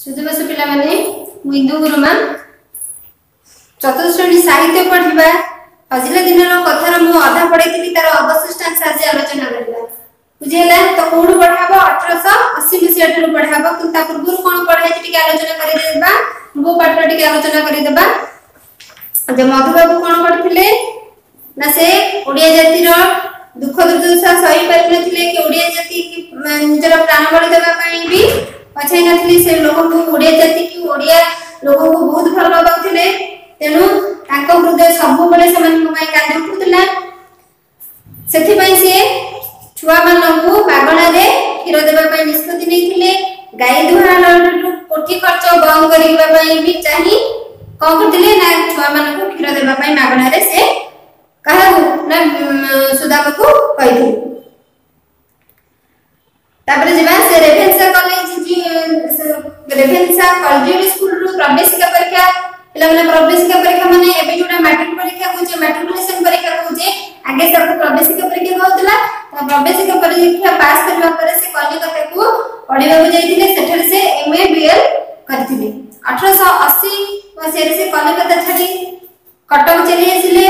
सुधीबस पिला माने इंदु गुरुमा चतुर्थ श्रेणी साहित्य पढ़िबा हजिला दिन कथार मु अधा पढ़ी तार अवशिष्टांश आज आलोचना करबा बुझेला तो कोड पढ़ाबो 1880 मसिया ठु पढ़ाबो कि ता पूर्व कोन पढ़ाई टिके आलोचना करि देबा पूर्व पाठ टिके आलोचना करि देबा जे मधु बाबू कोन पढ़थिले ना से ओडिया जाति रो दुख दुर्दशा सही पारि नथिले कि ओडिया जाति की निजर प्राण बलि देबा पई भी पछाई नथिले से लोक को ओडिया जाति की ओडिया लोक को बहुत भल पाउथिले तेनु ताको हृदय सब बेले समान मय कांद उठुतला सेथि पई से छुआ मानकु मागणा रे क्षीर देबा पई निष्पत्ति नैथिले गाय दुहान कोठी खर्च बंद करिबा पई भी चाहि कोन करथिले ना छुआ मानकु क्षीर देबा पई मागणा रे से कहू ना सुदामा को कहिथि तापर जेबा से Ravenshaw College Ravenshaw College school रो प्रवेशिका परीक्षा पिला माने प्रवेशिका परीक्षा माने एबे जोडा मैट्रिक परीक्षा होचे मैट्रिकुलेशन परीक्षा होचे आगे सब प्रवेशिका परीक्षा होतला त प्रवेशिका परीक्षा पास करबा परे से कलिकता को पढिबा को जाईथिले सेठर से एमए बीएल करथिले 1880 मसिया से कलिकता छाडी कटक चली आसिले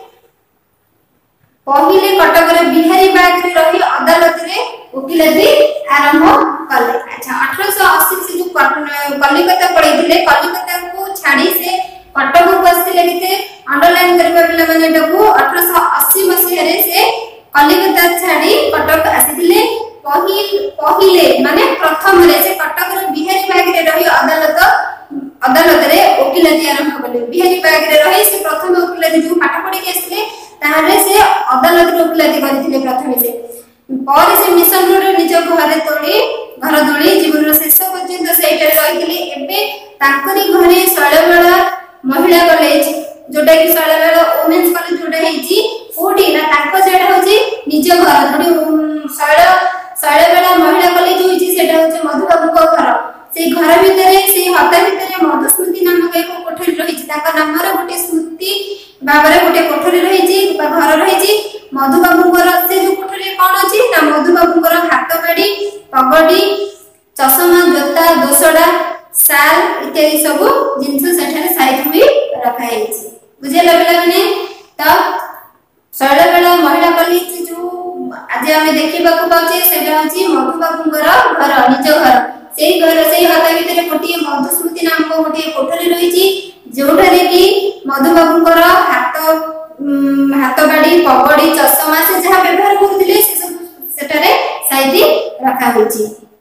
पहिले कटक रे बिहारी बाग रे रही अदालत रे वकीलाती आरंभ कले। अच्छा 1880 से जो कलिकता पढैथिले कलिकता को छाडी से कटक को आसिले किते अंडरलाइन करबा पिला माने डकू 1880 मसिया रे से कलिकता छाडी कटक आसिले पहिले माने प्रथम रे से कटक रे बिहारी बाग रे रही अदालत रे वकीलाती आरंभ कले बिहारी बाग रे रही से प्रथम वकीलाती जो पाठ पढी के आसिले तारे से अदालत रो वकीलाती करथिले प्रथम से पर से मिशन रोड निज घर तोड़ी जीवन शेष पर्यंत सेटा रहिथिले एबे तांकरी घरे शैलबाला महिला कॉलेज जोटा कि शैलबाला वुमेन्स कॉलेज जोटा हेची ओडी ना तांको जेटा होची निज घर थोड़ी शैलबाला महिला कॉलेज होची सेटा होची मधुबाबू को घर से घर भितरे से हता भितरे मधुस्मृति नामक एक कोठरी रहिची ताका नाम रे गोटे स्मृति बाबरे गोटे कोठरी रहिची घर रहिची मधुबाबूଙ୍କର से जो कोठरी कोन अछि ना मधुबाबूଙ୍କର हाथ बाडी पगडी चश्मा जोता दोसडा साल इत्यादि सब जिंस सेठारे साइड हुई रखा हेछि बुझेला बेला माने त शैलबाला महिला कॉलेज जो आज हम देखिबा को पाउचे सेटा अछि मधुबाबूଙ୍କର घर निज घर सेही हाथ भितरे गोटे मधुस्मृति नाम को गोटे कोठरी रहिछि जोठारे कि मधुबाबूଙ୍କର हाथ बाडी पगड़ी चश्मा से जहा व्यवहार करथिले से सब सेटारे साइड रखा होची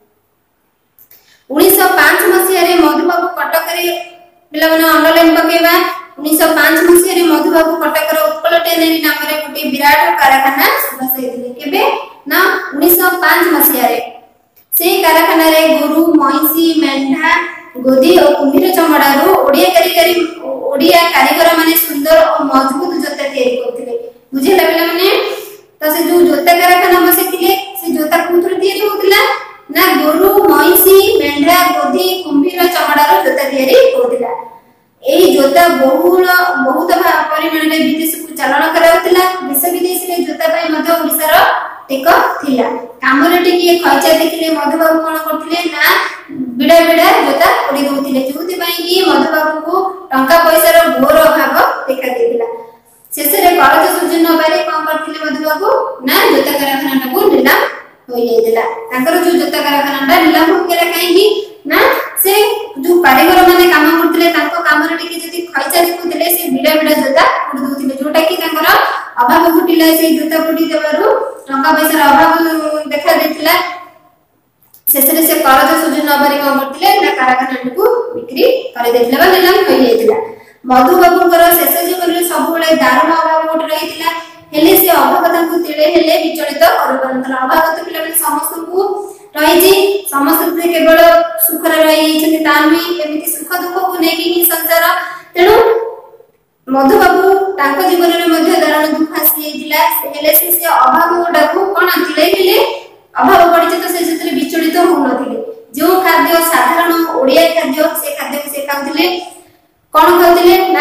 1905 मसिया रे मधुबाबू कटक रे पिला माने अंडरलाइन पकेबा 1905 मसिया रे मधुबाबू कटक रे उत्कल टेनरी नाम रे गोटे विराट कारखाना बसाइथिले केबे ना 1905 मसिया रे से कारखाना रे गोरु महिषी मेंढा गोदी और कुम्भीर चमड़ा रो ओडिया कारीगर माने सुंदर और मजबूत जोता तैयारी करथिले बुझेला पिला माने त से जो जोता कारखाना बसेथिले से जोता कुथुर तैयारी होतिला ना गोरु महिषी मेंढा गोदी कुम्भीर चमड़ा रो जोता तैयारी होतिला एही जोता बहुत परिमाण रे विदेश को चालन कराउतिला देश विदेश रे जोता पई मध्य ओडिसा रो टेक थिला कामरे टिके खर्चा देखिले मधुबाबू कोन करथिले ना बिडा बिडा जोता पड़ी दोथिले जोति पई कि मधुबाबू को टंका पैसा रो घोर अभाव देखा देथिला शेष रे कॉलेज सुजन बारे कोन करथिले मधुबाबू ना जोता कारखाना को नीलाम होई जाइदिला ताकर जो जोता कारखाना नीलाम हो गेला काई कि ना से जो कारीगर माने काम करथिले ताको कामरे टिके जति खर्चा देखुथिले से बिडा बिडा जोता पड़ी दोथिले जोटा कि ताकर अभाव घटिला से जोता पड़ी देबारु टंका पैसा रो अभाव देखा देथिला शेषरे से करज सुजन नबरी कोन करथिले ना कारखाना को बिक्री करे देथिले बा नीलाम होई जाइतिला मधुबाबूଙ୍କର शेष जीवन रे सब बेले दारुण अभाव घट रहितिला हेले से अभाव तांको तिळे हेले विचलित करबनतला अभाव तो पिला समस्त को रहिछि समस्त केवल सुख रे रहि छथि तानमी एमिति सुख दुख को नेकी ही संसार तेनु मधुबाबू तांको जीवन रे मध्ये दारुण दुख आसी जाइतिला हेले से अभाव डाकू कोन तिळे हेले अभाव पड़िছে तो से क्षेत्र विचलित हो नथिले जो खाद्य साधारण ओडिया खाद्य से खाउथिले कोन खाउथिले ना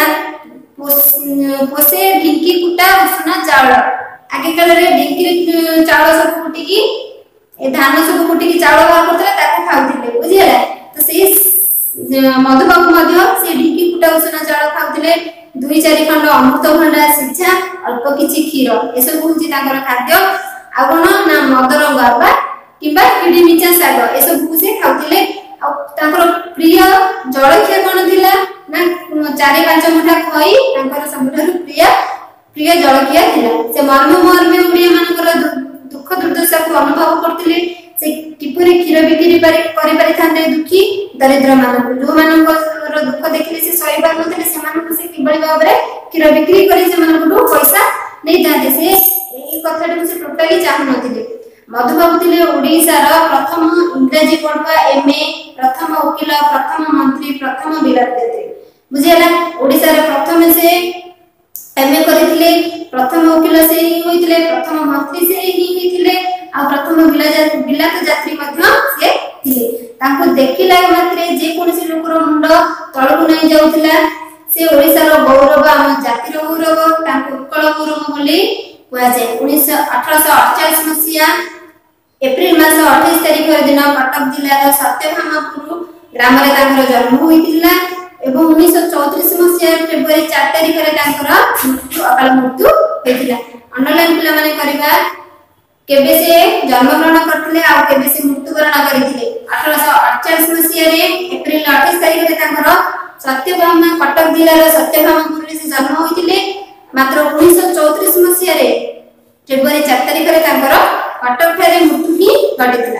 पोसे ढिंकी कुटा उसना चावल आगे काल रे ढिंकी चावल सब कुटी की ए धान सब कुटी की चावल बाहर करथले ताको खाउथिले बुझिला तो से मधुबाबू से ढिंकी कुटा उषुना चाउल खाउथिले 2-4 खंड अमृतभंडा सिझा अल्प किछि क्षीर एसब होछि तांकर खाद्य आ कोन ना मदर गाबा किबा किडी मिचा साग एसब से खाउथिले आ तांकर प्रिय जलखिया कोन थिला ना 4-5 मुठा खई तांकर सबठारु प्रिय जलखिया थिला से मर्म उड़िया मानकर दुख दुर्दशा को अनुभव करथिले से किपरि क्षीर बिक्री करि पारि थांते दुखी दरिद्र मानक जो मानक दुख देखले से सही पार नथिले से मानक से किबळी भाबरे क्षीर बिक्री करि से मानक पैसा नै थांते से एई कथाटी से टोटली चाहू नथिले मधुबाबू थिले ओडिसा रो प्रथम इंग्रजी पढुआ एमए प्रथम वकील प्रथम मंत्री प्रथम विराटत्री बुझियला ओडिसा रो प्रथम से एमए करथिले प्रथम वकील से ही होइथिले प्रथम मंत्री से ही होइथिले आ प्रथम बिलात यात्री मध्ये से थिले ताको देखिला मात्रे जे कोनसी लोकर मुंड तळकु नै जाउथिला से ओडिसा रो गौरव हम जातिर गौरव ताको उत्कल गौरव बोली कुआ जाय 1848 मसिया एप्रिल मास 28 तारिख दिन कटक जिल्ला रो सत्यभामापुर ग्राम रे ताकर जन्म होइतिला एवं 1934 मसिया फेब्रुआरी 4 तारिख रे ताकर अकाल मृत्यु होइतिला अंडरलाइन पिला माने करबा केबे से जन्म ग्रहण करथिले आ केबे से मृत्युवरण करथिले 1848 मसिया रे एप्रिल 28 तारिख रे ताकर सत्यभामा कटक जिल्ला रो सत्यभामापुर रे से जन्म होइतिले मात्र 1934 मसिया रे फेब्रुआरी 4 तारिख रे ताकर कटक ठारे मृत्यु ही घटितिला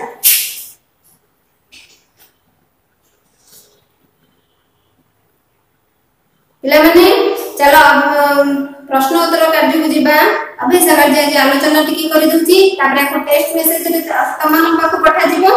पिला माने चलो प्रश्न उत्तर कार्य को जीवा अभ्यास कार्य जे आलोचना टिकी करि दउची तापर एक टेस्ट मेसेज रे तमान पाखु पठा जीवो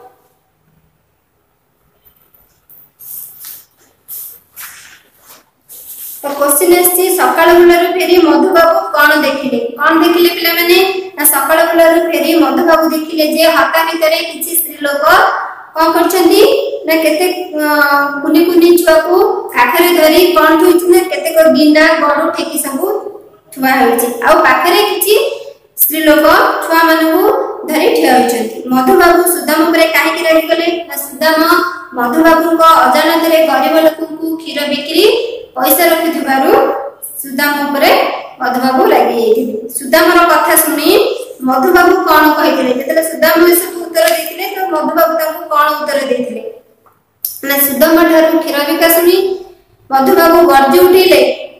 तो क्वेश्चन एसची सकाळ बेलारू फेरी मधुबाबू कोन देखिले पिला माने ना सकाळ बेलारू फेरी मधुबाबू देखिले जे हाता भितरे किछि स्त्री लोक कोन करछंती ना केते कुनी कुनी छुआ को आखरे धरी कोन थुइछि ना केते को गिंडा गडु ठेकी सब छुआ होइछि आ पाखरे किछि स्त्री लोक छुआ मानू धरी ठिया होइछंती मधुबाबू सुदाम ऊपर काहे कि रहि गले ना सुदाम मधुबाबू को अजानत रे गरीब लोक को क्षीर बिक्री पैसा रखिथिबारु सुदाम ऊपर मधुबाबू लागि एथिले सुदाम रो कथा सुनी मधुबाबू कोन कहिथिले जेतले सुदाम सब उत्तर देथिले तो मधुबाबू ताको कोन उत्तर देथिले ना सुदाम ठारू क्षीर बिका सुनी मधुबाबू गर्जी उठिले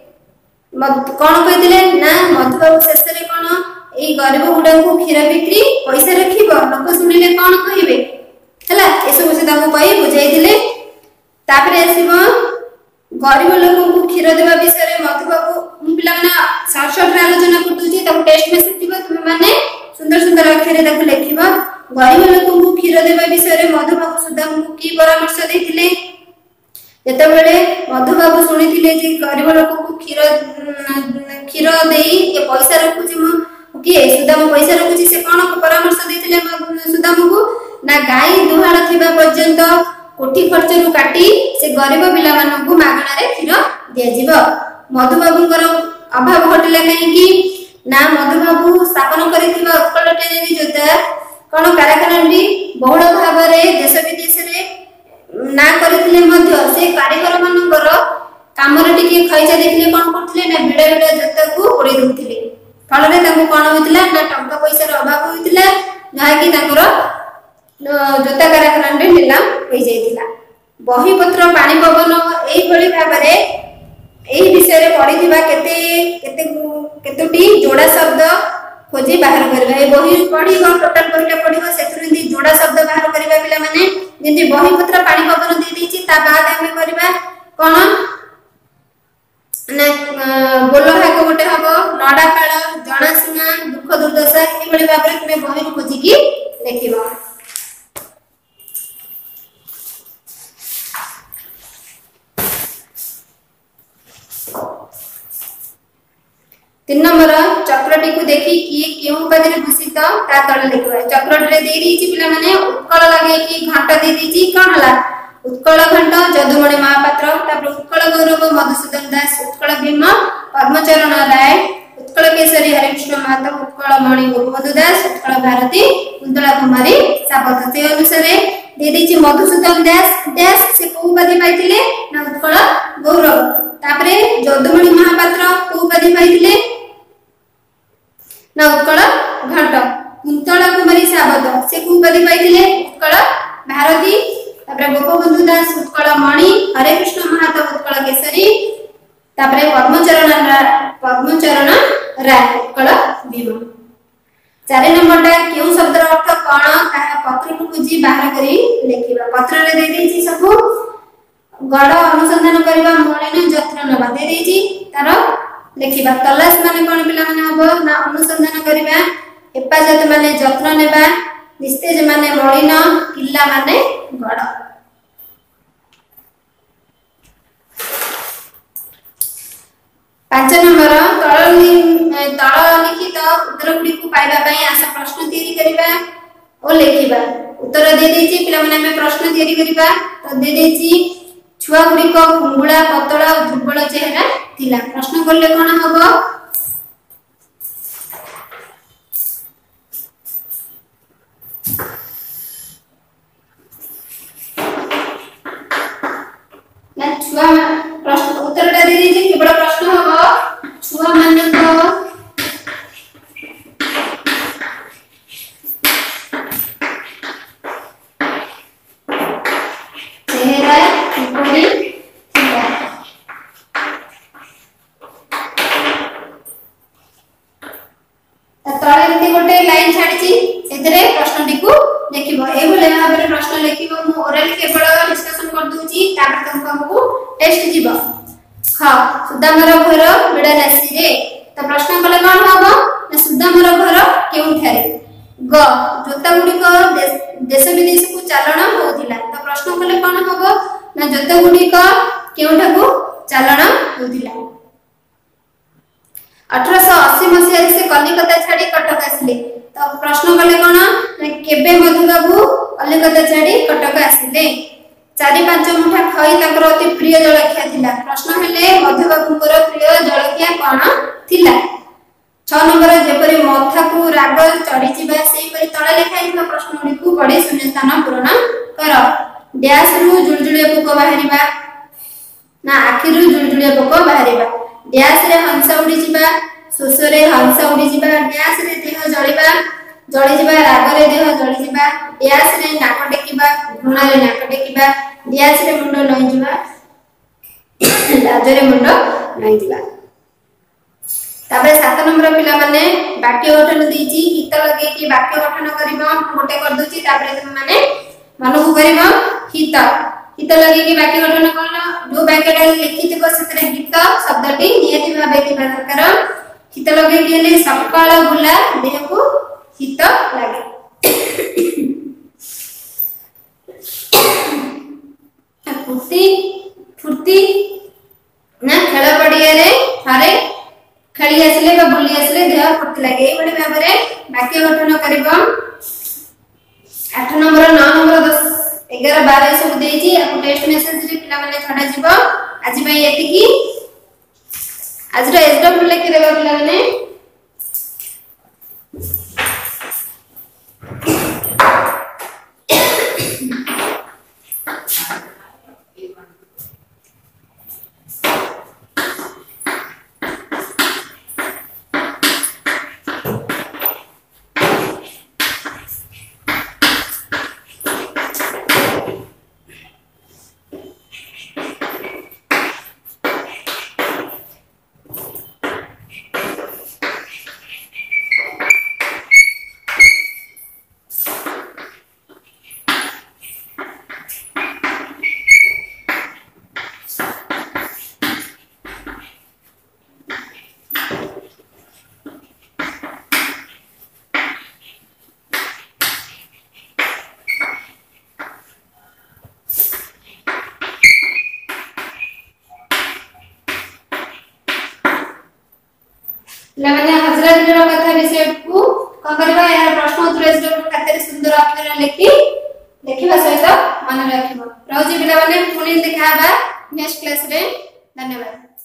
कोन कहिथिले ना मधुबाबू शेषरे कोन एई गरीब गुडा को क्षीर बिक्री पैसा रखिबो लोक सुनिले कोन कहिबे हला एसो से ताको कहि बुझाइथिले तापरे आसीबो गरीब लोक को क्षीर देबा विषय रे मधुबाबू पिला माने शॉर्ट आलोचना करतुची तब टेस्ट में सिथिबो तुम माने सुंदर सुंदर अक्षर रे लिखिबो गरीब लोक को क्षीर देबा विषय रे मधुबाबू सुदाम को की परामर्श देथिले जेते बेले मधुबाबू सुनिथिले जे गरीब लोक को क्षीर देई के पैसा रखुची मु की सुदाम पैसा रखुची से कोन परामर्श देथिले सुदाम को ना गाय दुहाळ थिबा पर्यंत कोठी खर्च रु काटी से गरीब पिला मानन को मागणा रे क्षीर दिया जिवो मधुबाबूकर अभाव घटिला नहीं कि ना मधुबाबू स्थापन करिथिबा उत्कल टेनेरी जोता कोन कारखानाटी बहुल भाव रे देश विदेश रे ना करिथिले मध्य से कारीगर मानकर काम रे टिके खैचा देखले कोन करथिले ना बिडा बिडा जोता को ओडी दउथिले फल रे ताको कोन होइतिला ना टंका पैसा रो अभाव होइतिला जहा कि ताकर जोता कारखाना रे नीलाम होई जाइतिला बही पत्र पानी पवन एई भली भाव रे एई विषय रे पढिथिबा केतोटी जोड़ा शब्द खोजी बाहर करबा ए बही पढिबो टोटल बहीटा पढिबो सेतुरिंदी जोड़ा शब्द बाहर करबा पिला माने जेंति बही पत्र पानी पवन दे दिछि ता बाद हम करबा कोन ना बोलहा को गोटे हबो नडा काळ जणासुना दुख दुर्दशा ए भली भाव रे तुमे बही खोजी की लिखिबो 3 नंबर चक्रटी को देखि कि केउ उपाधि रे भूषित ता तळे लिखबा चक्रटी रे देई दिछि पिला माने उत्कल लागे कि घंटा देई दिछि कोन हला उत्कल घंटा जदुमणि महापात्र तापर उत्कल गौरव मधुसूदन दास उत्कल भीम कर्मचरण राय उत्कल केसरी हरिकृष्ण महतो उत्कल मणि गोपबंधु दास उत्कल भारती कुंतला कुमारी साबत से अनुसार दे देछि मधुसूदन दास दास से को उपाधि पाइथिले ना उत्कल गौरव तापरे जदुमणि महापात्र को उपाधि पाइथिले ना उत्कल घंट कुंतला कुमारी साबत से को उपाधि पाइथिले उत्कल भारती तापरे गोपबंधु दास उत्कल मणि हरे कृष्ण महातो उत्कल केसरी तापरे पद्मचरण राय उत्कल भीम 4 नंबरटा केउ शब्दर अर्थ कोन कहा पत्र को खोजी बाहर करी लेखिबा पत्र रे दे देछि सबु गड अनुसंधान करबा मलिन जत्न नबा दे देछि तार लेखिबा तलाश माने कोन पिला माने हबो ना अनुसंधान करबा हेफाजत माने जत्न नेबा निस्तेज माने मलिन किल्ला माने गड 5 नंबर तल लिखित उत्तर गुडी को पाइबा पई आशा प्रश्न तैयारी करिबा ओ लेखिबा उत्तर दे देछि पिला माने में प्रश्न तैयारी करिबा तो दे देछि छुआ गुडी को कुंगुळा पतळा दुर्बल चेहरा थिला प्रश्न करले कोन हबो ना छुआ प्रश्न उत्तर दे देछि केवल प्रश्न हबो छुआ माने को चेहरा किपरि थिला तळे एमती गोटे लाइन छाडिछि सेतरे प्रश्नटी को लेखिबो ए बोले भाबरे प्रश्न लेखिबो मु ओरली केवल डिस्कशन कर दूची तापर तुमको टेस्ट जीव ख सुदामर घर बिड़ानासी रे तो प्रश्न कले कोन हबो ना सुदामर घर केउठारे ग जोता गुडी को देश विदेश को चालन होतिला तो प्रश्न कले कोन हबो ना जोता गुडी को केउठा को चालन होतिला 1880 मसिया से कलिकता छाडी कटक आसिले तो प्रश्न कले कोन केबे मधुबाबू कलिकता छाडी कटक आसिले 4-5 मुठा खई तकर अति प्रिय जलखिया थिला प्रश्न हेले मधुबाबूଙ୍କର प्रिय जलखिया कोन थिला 6 नंबर जेपरि मथा को राग चढ़ी जिबा सेही परि तळे लेखाइबा प्रश्न गुडी को पढी शून्य स्थान पूर्ण कर डैश रु जुलजुलिया पोक बाहरिबा ना आखिरु जुलजुलिया पोक बाहरिबा डैश रे हंसा उडी जिबा शोष रे हंसा उडी जिबा डैश रे देह जळिबा जळि जिबा राग रे देह जळि जिबा डैश रे नाक टेकिबा घृणा रे नाक टेकिबा डैश रे मुंड लई जिबा लाज रे मुंड लई जिबा तापर 7 नंबर पिला माने वाक्य गठन देछि हित लगे कि वाक्य गठन करबा गोटे कर दोछि तापर तुम माने मन को करबा हित लगे कि वाक्य गठन करलो जो वाक्यटा लिखितबो सेतरे हित शब्दटी नियति भाबे थिबा दरकार हित लगे कि ले सकाळ बुला देह को हित लागे फुर्ती ना खेल पड़िया रे थारे खेली आसले बा बुली आसले देह फुर्ती लागे एबडी भाबरे वाक्य गठन करबो 8 नंबर 9 नंबर 10 11 12 सब देछि आपको टेस्ट मेसेज रे पिला माने छडा जीवो आज भाई एति की आज रो एसडब्ल्यू लिखि देबा पिला माने लमाने हजरत रो कथा विषय को क करबा यार प्रश्न उत्तर एसडब्ल्यू खातिर सुंदर अक्षर लिखिबा सहित मन रखिबो रहउजी पिला माने पुनी देखाबा नेक्स्ट क्लास रे धन्यवाद।